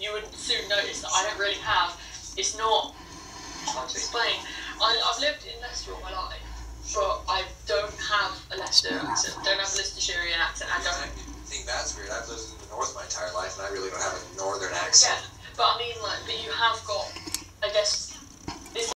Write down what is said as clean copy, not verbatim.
you would soon notice that I don't really have. It's not hard to explain. I've lived in Leicester all my life, but I don't have a Leicester accent. Don't have a Leicestershire accent. I don't. I think that's weird. I've lived in the north my entire life, and I really don't have a northern accent. Yeah, but I mean, like, but you have got, I guess,